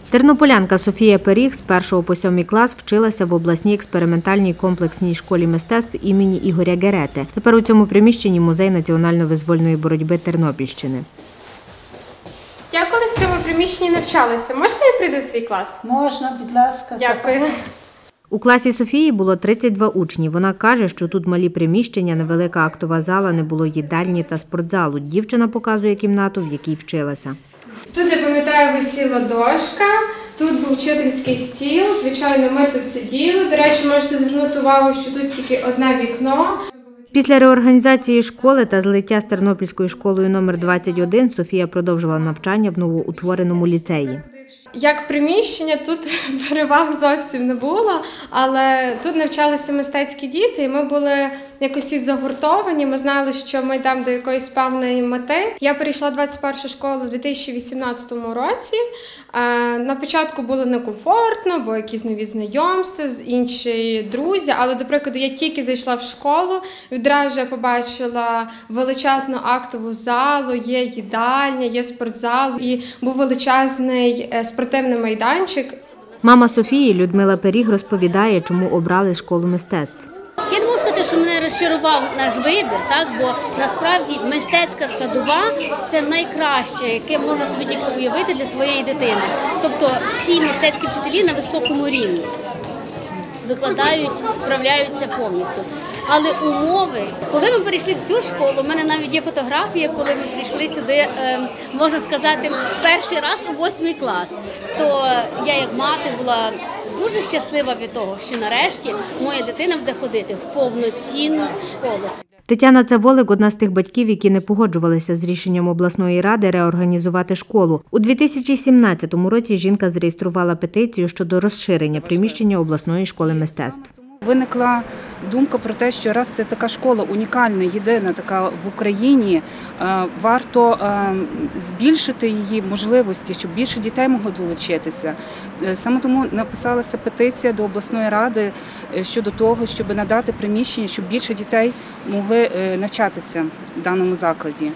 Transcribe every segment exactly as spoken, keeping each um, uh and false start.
Тернополянка Софія Періг з першого по сьомий клас вчилася в обласній експериментальній комплексній школі мистецтв імені Ігоря Герети. Тепер у цьому приміщенні музей національно-визвольної боротьби Тернопільщини. Я колись в цьому приміщенні навчалася. Можна я прийду в свій клас? Можна, будь ласка. Дякую. У класі Софії було тридцять два учні. Вона каже, що тут малі приміщення, невелика актова зала, не було їдальні та спортзалу. Дівчина показує кімнату, в якій вчилася. Тут, я пам'ятаю, висіла дошка, тут був вчительський стіл, звичайно, ми тут сиділи. До речі, можете звернути увагу, що тут тільки одне вікно. Після реорганізації школи та злиття з Тернопільською школою номер двадцять один Софія продовжила навчання в новоутвореному ліцеї. Як приміщення, тут переваг зовсім не було, але тут навчалися мистецькі діти, і ми були якось загуртовані, ми знали, що ми йдемо до якоїсь певної мети. Я перейшла в двадцять першу школу у дві тисячі вісімнадцятому році. На початку було некомфортно, бо якісь нові знайомства, інші друзі, але, до прикладу, я тільки зайшла в школу, відразу я побачила величезну актову залу, є їдальня, є спортзал і був величезний спортивний майданчик. Мама Софії Людмила Періг розповідає, чому обрали школу мистецтв. Я не можу сказати, що мене розчарував наш вибір, так? Бо насправді мистецька складова – це найкраще, яке можна собі тільки уявити для своєї дитини. Тобто всі мистецькі вчителі на високому рівні викладають, справляються повністю. Але умови, коли ми перейшли в цю школу, у мене навіть є фотографія, коли ми прийшли сюди, можна сказати, перший раз у восьмий клас, то я як мати була дуже щаслива від того, що нарешті моя дитина буде ходити в повноцінну школу. Тетяна Цеволик – одна з тих батьків, які не погоджувалися з рішенням обласної ради реорганізувати школу. У дві тисячі сімнадцятому році жінка зареєструвала петицію щодо розширення приміщення обласної школи мистецтв. Виникла думка про те, що раз це така школа унікальна, єдина така в Україні, варто збільшити її можливості, щоб більше дітей могло долучитися. Саме тому написалася петиція до обласної ради щодо того, щоб надати приміщення, щоб більше дітей могли навчатися в даному закладі.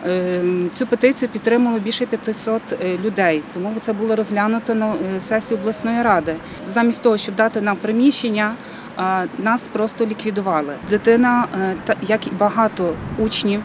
Цю петицію підтримало більше п'ятисот людей, тому це було розглянуто на сесії обласної ради. Замість того, щоб дати нам приміщення, нас просто ліквідували. Дитина, як і багато учнів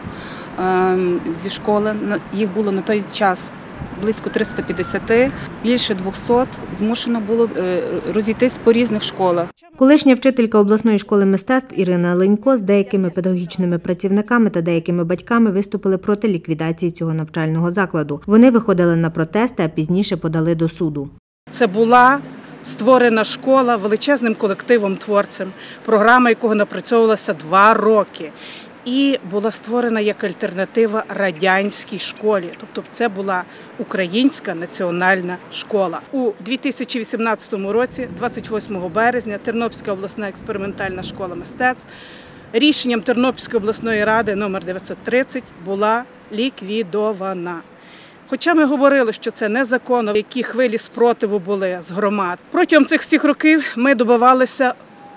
зі школи, їх було на той час близько триста п'ятдесят, більше двохсот змушено було розійтись по різних школах. Колишня вчителька обласної школи мистецтв Ірина Ленько з деякими педагогічними працівниками та деякими батьками виступили проти ліквідації цього навчального закладу. Вони виходили на протести, а пізніше подали до суду. Це була створена школа величезним колективом творцем, програма якого напрацьовувалася два роки. І була створена як альтернатива радянській школі. Тобто це була українська національна школа. У дві тисячі вісімнадцятому році, двадцять восьмого березня, Тернопільська обласна експериментальна школа мистецтв рішенням Тернопільської обласної ради номер дев'ятсот тридцять була ліквідована. Хоча ми говорили, що це незаконно, які хвилі спротиву були з громад. Протягом цих всіх років ми добивалися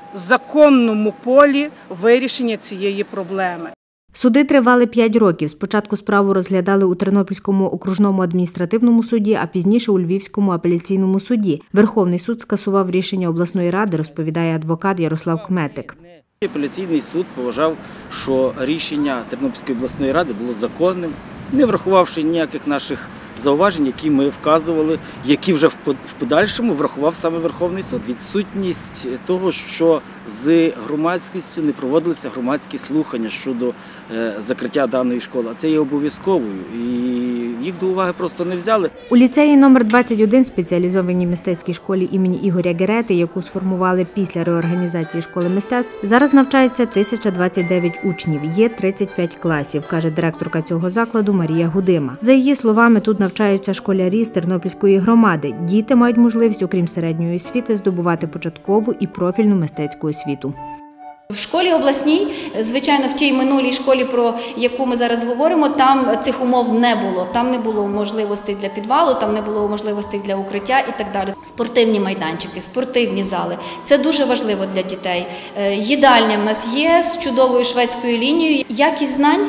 законному полі вирішення цієї проблеми. Суди тривали п'ять років. Спочатку справу розглядали у Тернопільському окружному адміністративному суді, а пізніше у Львівському апеляційному суді. Верховний суд скасував рішення обласної ради, розповідає адвокат Ярослав Кметик. Апеляційний суд поважав, що рішення Тернопільської обласної ради було законним, не врахувавши ніяких наших зауважень, які ми вказували, які вже в подальшому врахував саме Верховний суд. Відсутність того, що з громадськістю не проводилися громадські слухання щодо закриття даної школи. А це є обов'язковою, і їх до уваги просто не взяли. У ліцеї номер двадцять один, спеціалізованій мистецькій школі імені Ігоря Герети, яку сформували після реорганізації школи мистецтв, зараз навчається тисяча двадцять дев'ять учнів, є тридцять п'ять класів, каже директорка цього закладу Марія Гудима. За її словами, тут навчаються школярі з Тернопільської громади. Діти мають можливість, окрім середньої освіти, здобувати початкову і профільну мистецьку освіту. В школі обласній, звичайно, в тій минулій школі, про яку ми зараз говоримо, там цих умов не було. Там не було можливостей для підвалу, там не було можливостей для укриття і так далі. Спортивні майданчики, спортивні зали – це дуже важливо для дітей. Їдальня в нас є з чудовою шведською лінією. Якість знань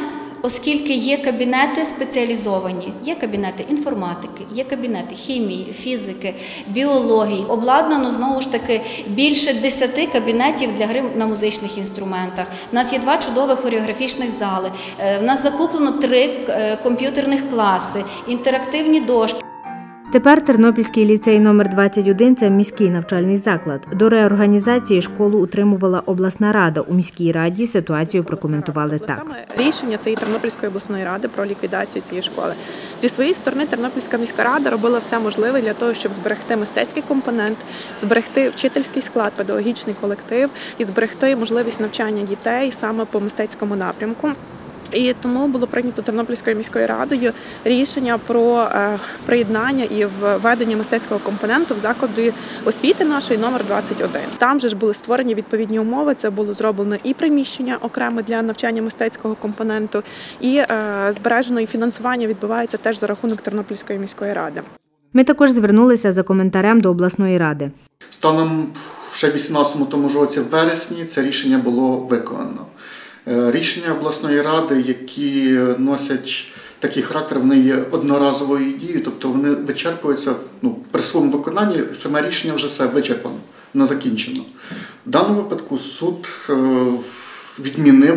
Оскільки є кабінети спеціалізовані, є кабінети інформатики, є кабінети хімії, фізики, біології, обладнано, знову ж таки, більше десяти кабінетів для гри на музичних інструментах. У нас є два чудових хореографічних зали, в нас закуплено три комп'ютерних класи, інтерактивні дошки. Тепер Тернопільський ліцей номер двадцять один – це міський навчальний заклад. До реорганізації школу утримувала обласна рада. У міській раді ситуацію прокоментували так. Саме рішення цієї Тернопільської обласної ради про ліквідацію цієї школи. Зі своєї сторони Тернопільська міська рада робила все можливе для того, щоб зберегти мистецький компонент, зберегти вчительський склад, педагогічний колектив і зберегти можливість навчання дітей саме по мистецькому напрямку. І тому було прийнято Тернопільською міською радою рішення про е, приєднання і введення мистецького компоненту в заклади освіти нашої номер двадцять один. Там же ж були створені відповідні умови, це було зроблено і приміщення окремо для навчання мистецького компоненту, і е, збережено і фінансування відбувається теж за рахунок Тернопільської міської ради. Ми також звернулися за коментарем до обласної ради. Станом ще в вісімнадцятому тому ж році в вересні це рішення було виконано. Рішення обласної ради, які носять такий характер, вони є одноразовою дією, тобто вони вичерпуються, ну, при своєму виконанні, саме рішення вже все вичерпано, воно закінчено. В даному випадку суд відмінив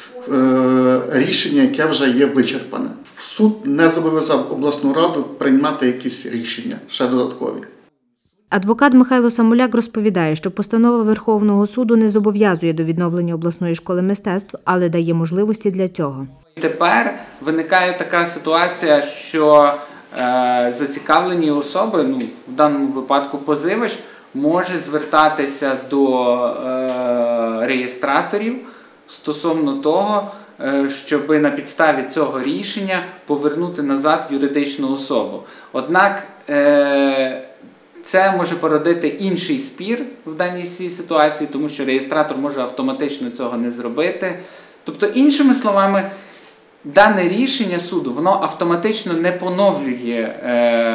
рішення, яке вже є вичерпане. Суд не зобов'язав обласну раду приймати якісь рішення, ще додаткові. Адвокат Михайло Самоляк розповідає, що постанова Верховного суду не зобов'язує до відновлення обласної школи мистецтв, але дає можливості для цього. Тепер виникає така ситуація, що е, зацікавлені особи, ну, в даному випадку позивач, може звертатися до е, реєстраторів стосовно того, е, щоб на підставі цього рішення повернути назад юридичну особу. Однак е, це може породити інший спір в даній ситуації, тому що реєстратор може автоматично цього не зробити. Тобто, іншими словами, дане рішення суду, воно автоматично не поновлює е,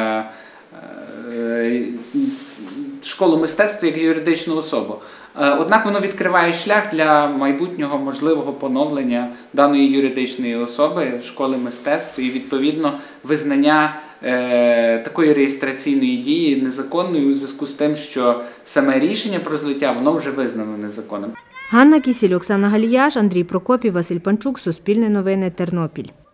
е, школу мистецтва як юридичну особу. Е, однак воно відкриває шлях для майбутнього можливого поновлення даної юридичної особи школи мистецтва і, відповідно, визнання е, такої реєстраційної дії незаконною у зв'язку з тим, що саме рішення про злиття, воно вже визнано незаконним. Ганна Кісіль, Оксана Галіяш, Андрій Прокопів, Василь Панчук, Суспільне новини, Тернопіль.